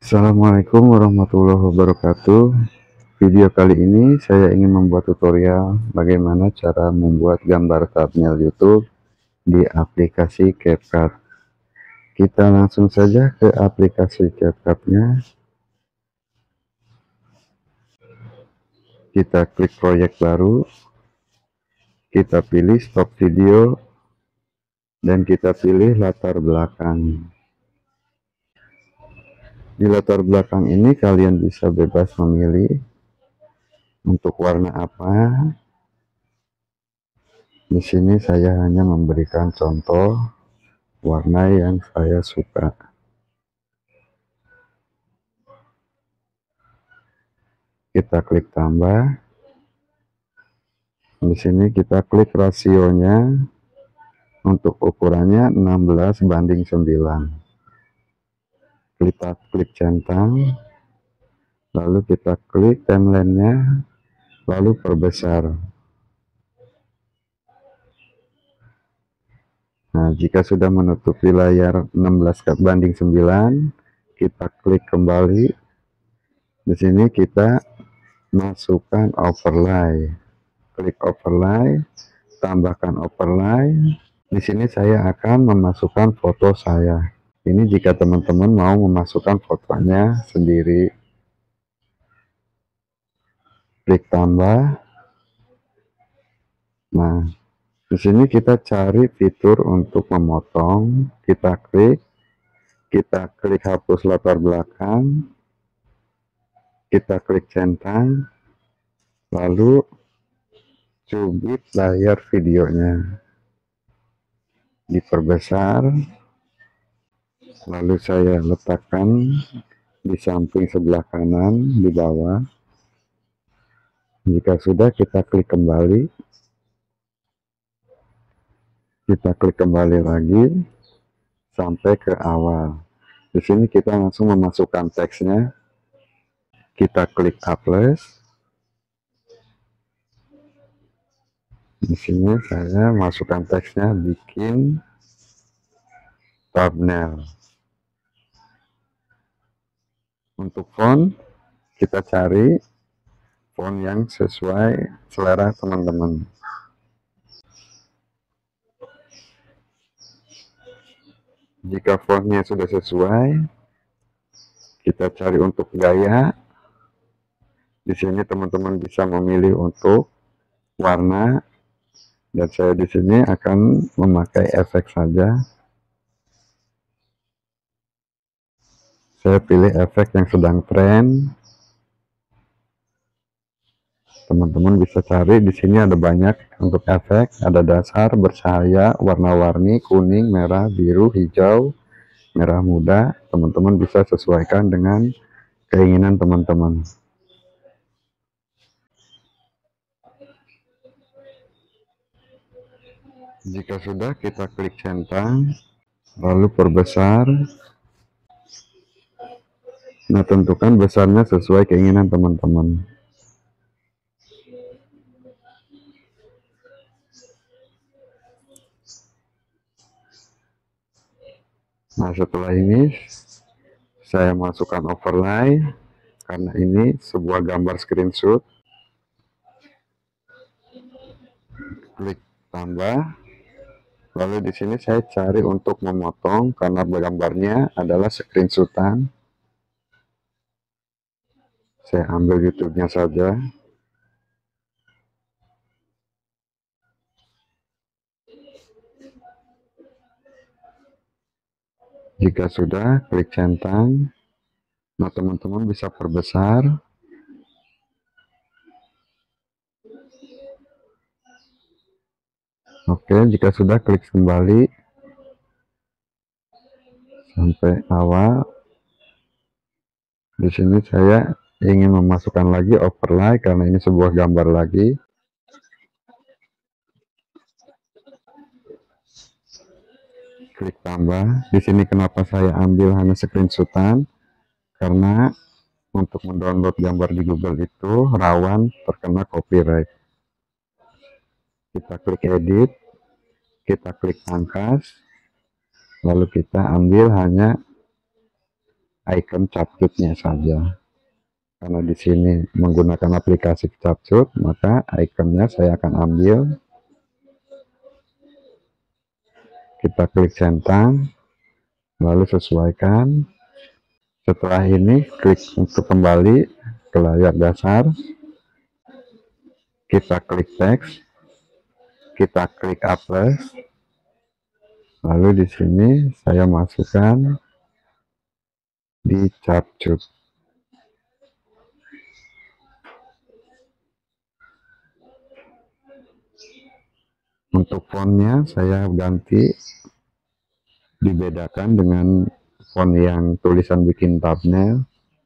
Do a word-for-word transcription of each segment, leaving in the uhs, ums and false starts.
Assalamualaikum warahmatullahi wabarakatuh. Video kali ini saya ingin membuat tutorial bagaimana cara membuat gambar thumbnail YouTube di aplikasi CapCut. Kita langsung saja ke aplikasi CapCut-nya. Kita klik proyek baru. Kita pilih stop video dan kita pilih latar belakang. Di latar belakang ini kalian bisa bebas memilih untuk warna apa. Di sini saya hanya memberikan contoh warna yang saya suka. Kita klik tambah. Di sini kita klik rasionya. Untuk ukurannya enam belas banding sembilan. Kita klik centang, lalu kita klik timeline-nya, lalu perbesar. Nah, jika sudah menutupi layar enam belas banding sembilan, kita klik kembali. Di sini kita masukkan overlay. Klik overlay, tambahkan overlay. Di sini saya akan memasukkan foto saya. Ini jika teman-teman mau memasukkan fotonya sendiri. Klik tambah. Nah, di sini kita cari fitur untuk memotong. Kita klik. Kita klik hapus latar belakang. Kita klik centang. Lalu cubit layar videonya. Diperbesar. Lalu saya letakkan di samping sebelah kanan di bawah. Jika sudah, kita klik kembali. Kita klik kembali lagi sampai ke awal. Di sini kita langsung memasukkan teksnya. Kita klik upload. Di sini saya masukkan teksnya, bikin thumbnail. Untuk font, kita cari font yang sesuai selera teman-teman. Jika fontnya sudah sesuai, kita cari untuk gaya. Di sini teman-teman bisa memilih untuk warna, dan saya di sini akan memakai efek saja. Saya pilih efek yang sedang tren. Teman-teman bisa cari di sini, ada banyak untuk efek. Ada dasar, bercahaya, warna-warni, kuning, merah, biru, hijau, merah muda. Teman-teman bisa sesuaikan dengan keinginan teman-teman. Jika sudah, kita klik centang, lalu perbesar. Nah, tentukan besarnya sesuai keinginan teman-teman. Nah, setelah ini saya masukkan overlay karena ini sebuah gambar screenshot. Klik tambah. Lalu di sini saya cari untuk memotong karena gambarnya adalah screenshotan. Saya ambil YouTube-nya saja. Jika sudah, klik centang. Nah, teman-teman bisa perbesar. Oke, jika sudah, klik kembali sampai awal. Di sini saya ingin memasukkan lagi overlay karena ini sebuah gambar lagi. Klik tambah. Di sini kenapa saya ambil hanya screenshotan? Karena untuk mendownload gambar di Google itu rawan terkena copyright. Kita klik edit, kita klik pangkas, lalu kita ambil hanya icon capcutnya saja. Karena di sini menggunakan aplikasi capcut, maka ikonnya saya akan ambil. Kita klik centang, lalu sesuaikan. Setelah ini klik untuk kembali ke layar dasar. Kita klik teks, kita klik apply. Lalu di sini saya masukkan di capcut. Untuk fontnya saya ganti, dibedakan dengan font yang tulisan bikin thumbnail.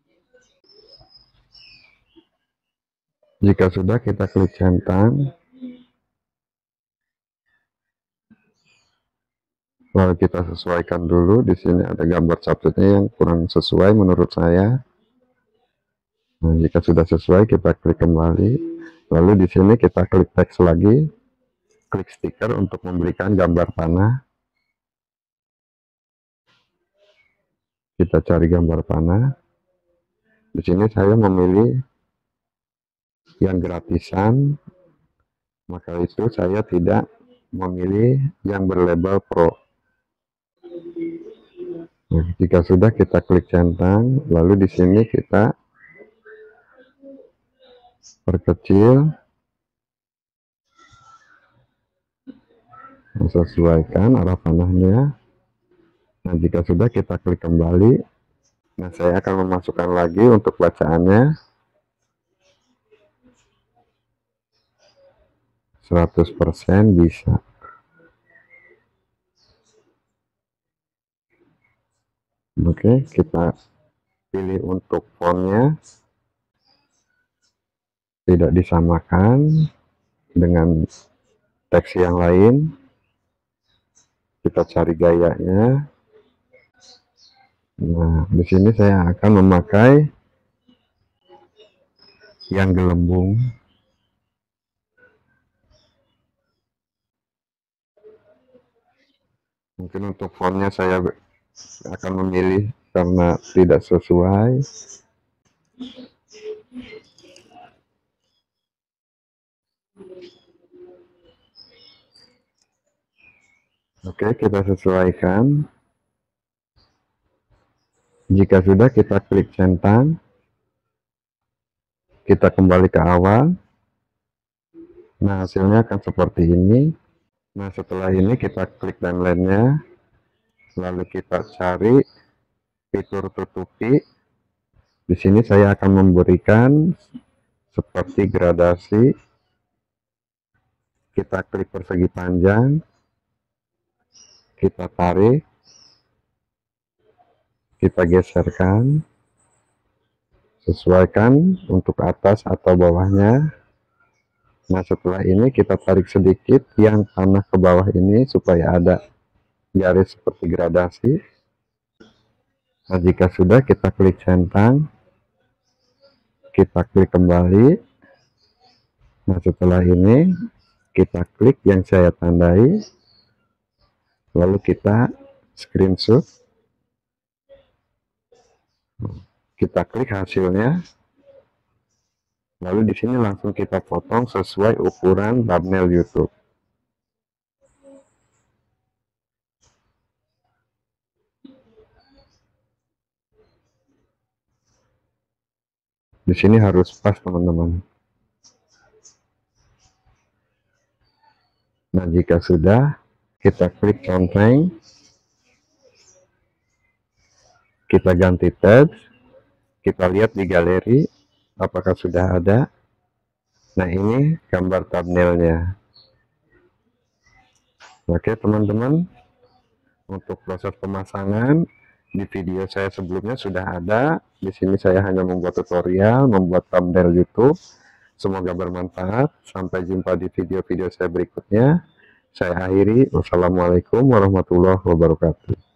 Jika sudah, kita klik centang, lalu kita sesuaikan dulu. Di sini ada gambar capcutnya yang kurang sesuai menurut saya. Nah, jika sudah sesuai, kita klik kembali. Lalu di sini kita klik teks lagi, klik stiker untuk memberikan gambar panah. Kita cari gambar panah. Di sini saya memilih yang gratisan, maka itu saya tidak memilih yang berlabel Pro. Nah, jika sudah, kita klik centang, lalu di sini kita perkecil, sesuaikan arah panahnya. Nah, jika sudah, kita klik kembali. Nah, saya akan memasukkan lagi untuk bacaannya seratus persen bisa. Oke, kita pilih untuk fontnya, tidak disamakan dengan teks yang lain. Kita cari gayanya. Nah, di sini saya akan memakai yang gelembung. Mungkin untuk fontnya saya akan memilih karena tidak sesuai. Oke, kita sesuaikan. Jika sudah, kita klik centang. Kita kembali ke awal. Nah, hasilnya akan seperti ini. Nah, setelah ini kita klik timeline-nya. Lalu kita cari fitur tutupi. Di sini saya akan memberikan seperti gradasi. Kita klik persegi panjang. Kita tarik. Kita geserkan. Sesuaikan untuk atas atau bawahnya. Nah, setelah ini kita tarik sedikit yang panah ke bawah ini supaya ada garis seperti gradasi. Nah, jika sudah, kita klik centang. Kita klik kembali. Nah, setelah ini kita klik yang saya tandai. Lalu kita screenshot. Kita klik hasilnya. Lalu di sini langsung kita potong sesuai ukuran thumbnail YouTube. Di sini harus pas, teman-teman. Nah, jika sudah, kita klik centang. Kita ganti tab. Kita lihat di galeri apakah sudah ada. Nah, ini gambar thumbnailnya. Oke, teman-teman, untuk proses pemasangan di video saya sebelumnya sudah ada. Di sini saya hanya membuat tutorial membuat thumbnail YouTube. Semoga bermanfaat. Sampai jumpa di video-video saya berikutnya. Saya akhiri. Wassalamualaikum warahmatullahi wabarakatuh.